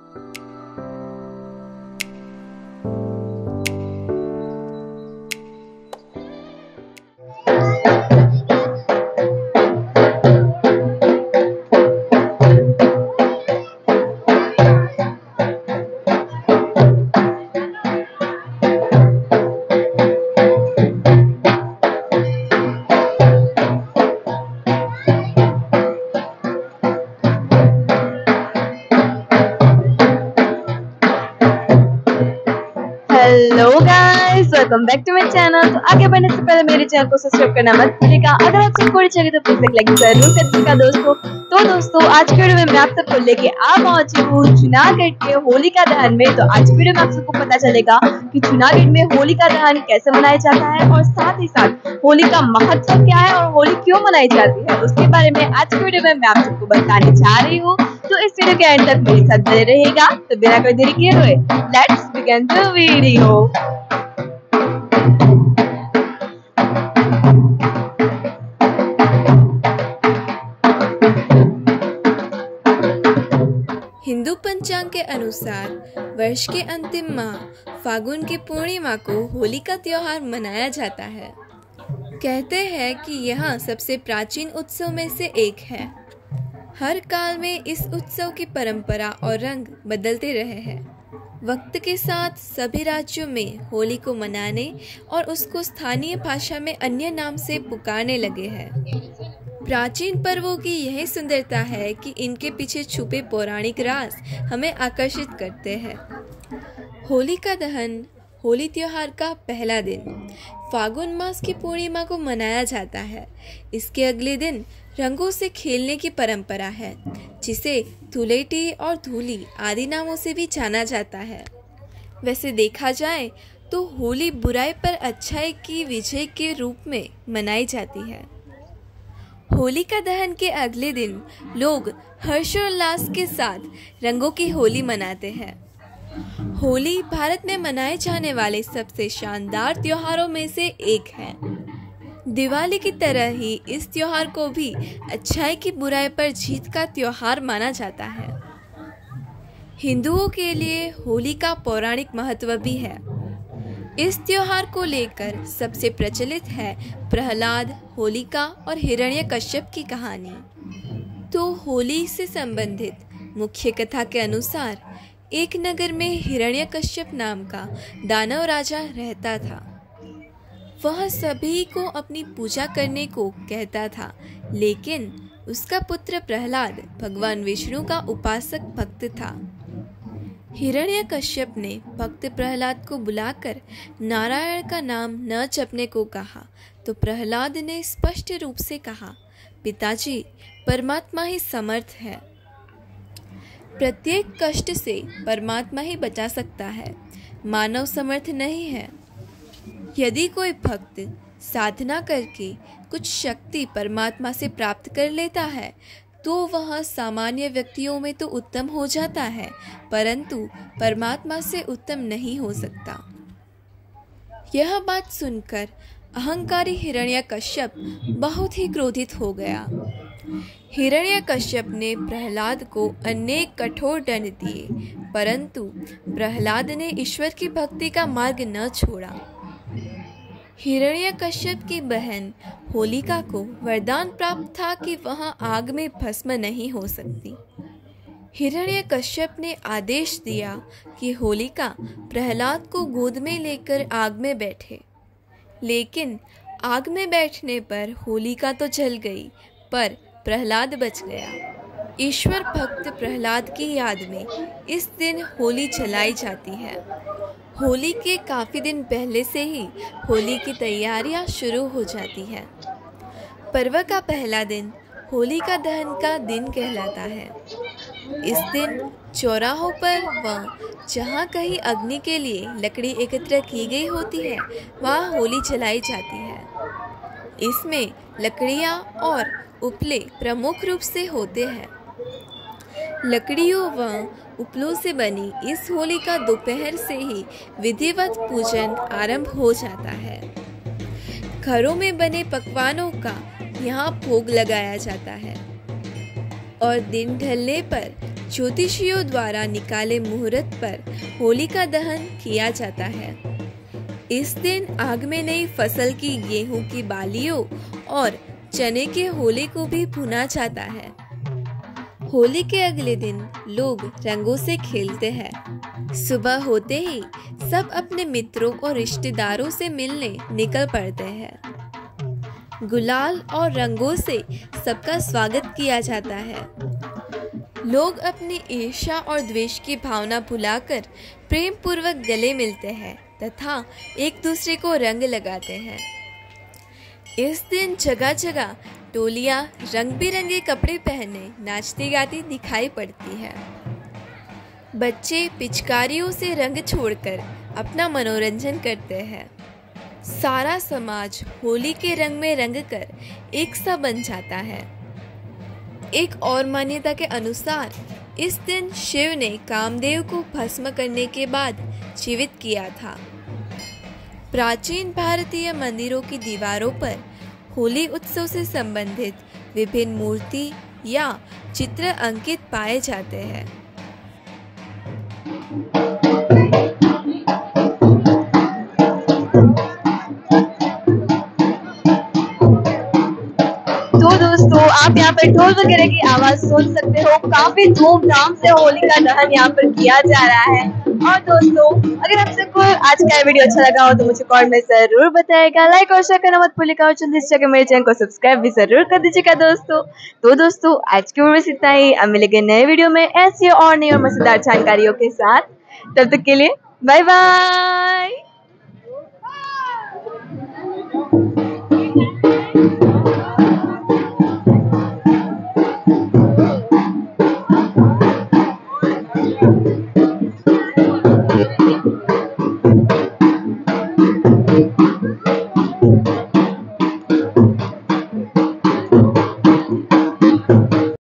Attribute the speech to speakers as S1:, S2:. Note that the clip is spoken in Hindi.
S1: Hello guys, welcome back to my channel. तो आगे बढ़ने से पहले मेरे चैनल को सब्सक्राइब करना मत भूलिएगा। अगर आप सबको अच्छी लगी तो प्लीज एक लाइक जरूर कर दीजिएगा दोस्तों। तो दोस्तों, आज की वीडियो में मैं आप सबको लेके आ पहुंची हूँ जूनागढ़ के होलिका दहन में। तो आज की वीडियो में आप सबको पता चलेगा कि जूनागढ़ में होलिका दहन कैसे मनाया जाता है और साथ ही साथ होली का महत्व क्या है और होली क्यों मनाई जाती है, उसके बारे में आज की वीडियो में मैं आप सबको बताने जा रही हूँ। तो इस वीडियो के एंड तक मेरे साथ बने रहिएगा। तो बिना कोई देरी किए हुए let's begin the video.
S2: Hindu पंचांग के अनुसार वर्ष के अंतिम माह फागुन की पूर्णिमा को होली का त्योहार मनाया जाता है। कहते हैं कि यह सबसे प्राचीन उत्सव में से एक है। हर काल में इस उत्सव की परंपरा और रंग बदलते रहे हैं। वक्त के साथ सभी राज्यों में होली को मनाने और उसको स्थानीय भाषा में अन्य नाम से पुकारने लगे हैं। प्राचीन पर्वों की यही सुंदरता है कि इनके पीछे छुपे पौराणिक राज हमें आकर्षित करते हैं। होलिका दहन होली त्योहार का पहला दिन फागुन मास की पूर्णिमा को मनाया जाता है। इसके अगले दिन रंगों से खेलने की परंपरा है, जिसे धुलेटी और धूली आदि नामों से भी जाना जाता है। वैसे देखा जाए तो होली बुराई पर अच्छाई की विजय के रूप में मनाई जाती है। होलिका दहन के अगले दिन लोग हर्षोल्लास के साथ रंगों की होली मनाते हैं। होली भारत में मनाए जाने वाले सबसे शानदार त्योहारों में से एक है। दिवाली की तरह ही इस त्योहार को भी अच्छाई की बुराई पर जीत का त्योहार माना जाता है। हिंदुओं के लिए होली का पौराणिक महत्व भी है। इस त्योहार को लेकर सबसे प्रचलित है प्रहलाद, होलिका और हिरण्यकश्यप की कहानी। तो होली से संबंधित मुख्य कथा के अनुसार एक नगर में हिरण्यकश्यप नाम का दानव राजा रहता था। वह सभी को अपनी पूजा करने को कहता था, लेकिन उसका पुत्र प्रहलाद भगवान विष्णु का उपासक भक्त था। हिरण्यकश्यप ने भक्त प्रहलाद को बुलाकर नारायण का नाम न जपने को कहा, तो प्रहलाद ने स्पष्ट रूप से कहा, पिताजी, परमात्मा ही समर्थ है। प्रत्येक कष्ट से परमात्मा ही बचा सकता है, मानव समर्थ नहीं है। यदि कोई भक्त साधना करके कुछ शक्ति परमात्मा से प्राप्त कर लेता है तो वह सामान्य व्यक्तियों में तो उत्तम हो जाता है, परंतु परमात्मा से उत्तम नहीं हो सकता। यह बात सुनकर अहंकारी हिरण्यकश्यप बहुत ही क्रोधित हो गया। हिरण्यकश्यप ने प्रहलाद को अनेक कठोर दंड दिए, परंतु प्रहलाद ने ईश्वर की भक्ति का मार्ग न छोड़ा। हिरण्यकश्यप की बहन होलिका को वरदान प्राप्त था कि वह आग में भस्म नहीं हो सकती। हिरण्यकश्यप ने आदेश दिया कि होलिका प्रहलाद को गोद में लेकर आग में बैठे, लेकिन आग में बैठने पर होलिका तो जल गई, पर प्रहलाद बच गया। ईश्वर भक्त प्रहलाद की याद में इस दिन होली जलाई जाती है। होली के काफ़ी दिन पहले से ही होली की तैयारियां शुरू हो जाती है। पर्व का पहला दिन होलिका दहन का दिन कहलाता है। इस दिन चौराहों पर व जहाँ कहीं अग्नि के लिए लकड़ी एकत्र की गई होती है, वहाँ होली जलाई जाती है। इसमें लकड़ियाँ और उपले प्रमुख रूप से होते हैं। लकड़ियों व उपलों से बनी इस होली का दोपहर से ही विधिवत पूजन आरंभ हो जाता है। घरों में बने पकवानों का यहाँ भोग लगाया जाता है और दिन ढलने पर ज्योतिषियों द्वारा निकाले मुहूर्त पर होलिका दहन किया जाता है। इस दिन आग में नई फसल की गेहूं की बालियों और चने के होले को भी भुना जाता है। होली के अगले दिन लोग रंगों से खेलते हैं। सुबह होते ही सब अपने मित्रों और रिश्तेदारों से मिलने निकल पड़ते हैं। गुलाल और रंगों से सबका स्वागत किया जाता है। लोग अपनी ईर्ष्या और द्वेष की भावना भुलाकर प्रेम पूर्वक गले मिलते हैं तथा एक दूसरे को रंग लगाते हैं। इस दिन जगह जगह टोलियां रंग बिरंगे कपड़े पहने नाचती गाती दिखाई पड़ती है। बच्चे पिचकारियों से रंग छोड़कर अपना मनोरंजन करते हैं। सारा समाज होली के रंग में रंग कर एक सा बन जाता है। एक और मान्यता के अनुसार इस दिन शिव ने कामदेव को भस्म करने के बाद जीवित किया था। प्राचीन भारतीय मंदिरों की दीवारों पर होली उत्सव से संबंधित विभिन्न मूर्ति या चित्र अंकित पाए जाते हैं।
S1: तो दोस्तों, आप यहाँ पर ढोल वगैरह की आवाज सुन सकते हो। काफी धूमधाम से होली का दहन यहाँ पर किया जा रहा है। और दोस्तों, अगर आप सबको आज का वीडियो अच्छा लगा हो तो मुझे कमेंट में जरूर बताएगा। लाइक और शेयर करना मत भूलिएगा और जल्दी से मेरे चैनल को सब्सक्राइब भी जरूर कर दीजिएगा दोस्तों। तो दोस्तों, आज की वीडियो में इतना ही। अब मिलेंगे नए वीडियो में ऐसी और नई और मजेदार जानकारियों के साथ। तब तक के लिए बाय बाय। Thank you.